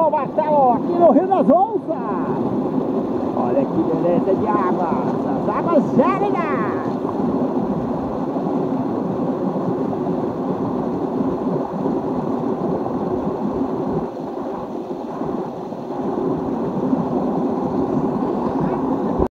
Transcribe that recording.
Marcelo, Marcelo, aqui no Rio das Onças. Olha que beleza de água, essas águas gélidas.